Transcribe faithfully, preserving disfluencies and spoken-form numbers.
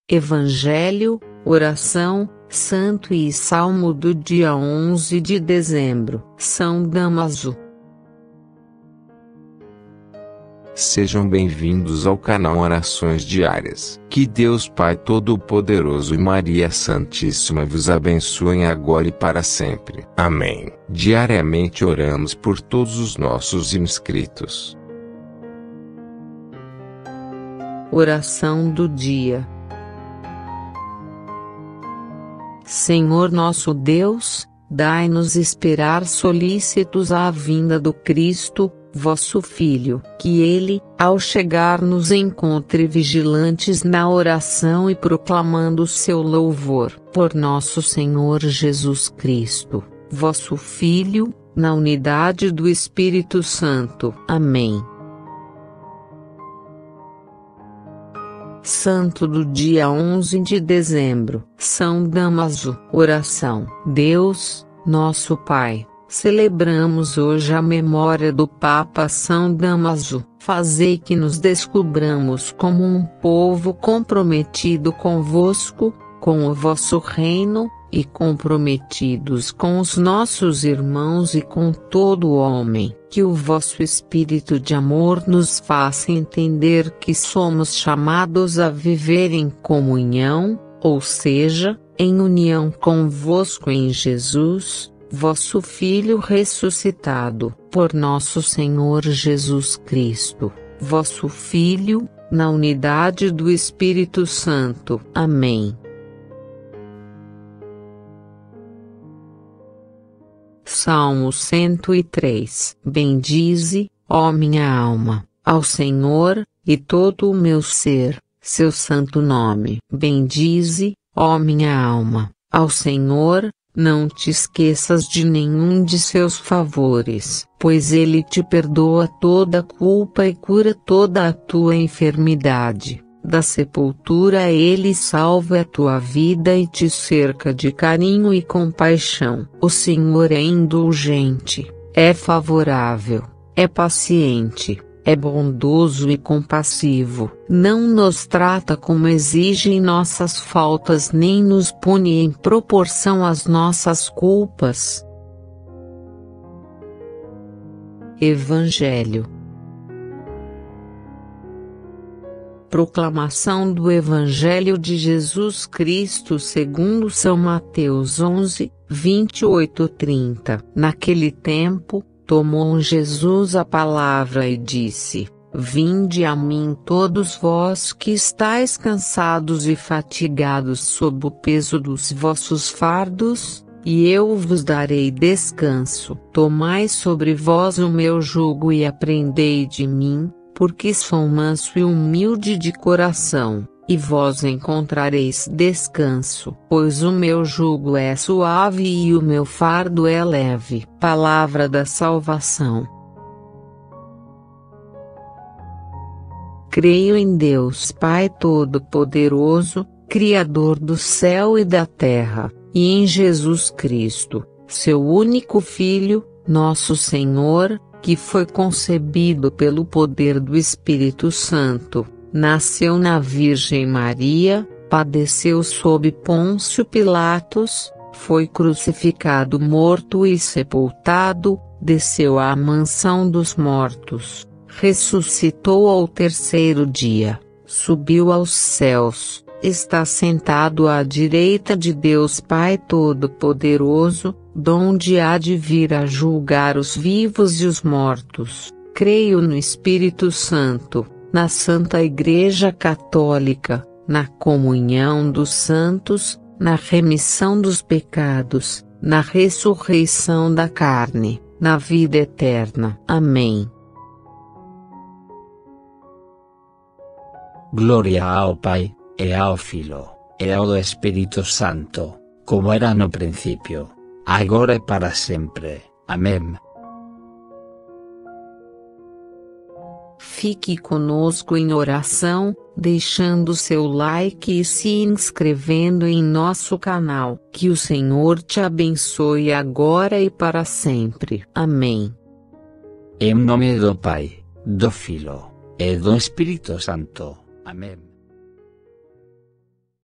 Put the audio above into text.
Evangelho, oração, santo e salmo do dia onze de dezembro, São Damaso. Sejam bem-vindos ao canal Orações Diárias. Que Deus Pai Todo-Poderoso e Maria Santíssima vos abençoem agora e para sempre. Amém. Diariamente oramos por todos os nossos inscritos. Oração do dia. Senhor nosso Deus, dai-nos esperar solícitos à vinda do Cristo, vosso Filho, que ele, ao chegar, nos encontre vigilantes na oração e proclamando o seu louvor. Por nosso Senhor Jesus Cristo, vosso Filho, na unidade do Espírito Santo. Amém. Santo do dia onze de dezembro, São Damaso. Oração. Deus, nosso Pai, celebramos hoje a memória do Papa São Damaso. Fazei que nos descubramos como um povo comprometido convosco, com o vosso reino, e comprometidos com os nossos irmãos e com todo homem. Que o vosso espírito de amor nos faça entender que somos chamados a viver em comunhão, ou seja, em união convosco em Jesus, vosso Filho ressuscitado, por nosso Senhor Jesus Cristo, vosso Filho, na unidade do Espírito Santo. Amém. Salmo cento e três. Bendize, ó minha alma, ao Senhor, e todo o meu ser, seu santo nome. Bendize, ó minha alma, ao Senhor, não te esqueças de nenhum de seus favores, pois ele te perdoa toda culpa e cura toda a tua enfermidade. Da sepultura ele salva a tua vida e te cerca de carinho e compaixão. O Senhor é indulgente, é favorável, é paciente, é bondoso e compassivo. Não nos trata como exigem nossas faltas nem nos pune em proporção às nossas culpas. Evangelho. Proclamação do Evangelho de Jesus Cristo segundo São Mateus onze, vinte e oito a trinta. Naquele tempo, tomou Jesus a palavra e disse: Vinde a mim todos vós que estáis cansados e fatigados sob o peso dos vossos fardos, e eu vos darei descanso. Tomai sobre vós o meu jugo e aprendei de mim, porque sou manso e humilde de coração, e vós encontrareis descanso, pois o meu jugo é suave e o meu fardo é leve. Palavra da salvação. Creio em Deus Pai Todo-Poderoso, Criador do céu e da terra, e em Jesus Cristo, seu único Filho, nosso Senhor, que foi concebido pelo poder do Espírito Santo, nasceu na Virgem Maria, padeceu sob Pôncio Pilatos, foi crucificado, morto e sepultado, desceu à mansão dos mortos, ressuscitou ao terceiro dia, subiu aos céus, está sentado à direita de Deus Pai Todo-Poderoso, donde há de vir a julgar os vivos e os mortos. Creio no Espírito Santo, na Santa Igreja Católica, na comunhão dos santos, na remissão dos pecados, na ressurreição da carne, na vida eterna. Amém. Glória ao Pai, e ao Filho, e ao Espírito Santo, como era no princípio, agora e para sempre. Amém. Fique conosco em oração, deixando seu like e se inscrevendo em nosso canal. Que o Senhor te abençoe agora e para sempre. Amém. Em nome do Pai, do Filho, e do Espírito Santo. Amém.